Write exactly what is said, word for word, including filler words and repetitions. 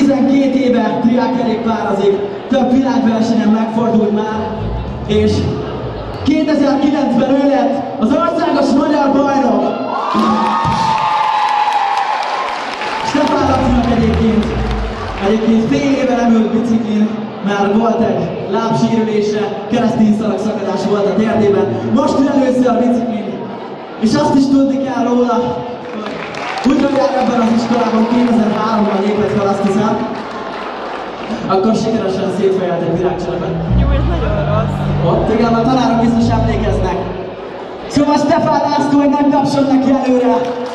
tizenkét éve triálkerékpározik, több világversenyen megfordult már, és kétezer-kilencben ő lett az országos magyar bajnok. Stefán Lacinak egyébként, egyébként fél éve nem ült biciklin, mert volt egy lábsérülése, keresztényszalag szakadás volt a térdében. Most ül először a biciklin, és azt is tudni kell róla, hogy úgy mondják ebben az iskolában kétezer-háromban lépett fel, azt hiszem, akkor sikeresen szétfejelt egy virágcserepet. Jó, ez nagyon rossz. Ott igen, a tanárok biztos emlékeznek. Szóval Stefán László, egy nagy tapsot neki előre!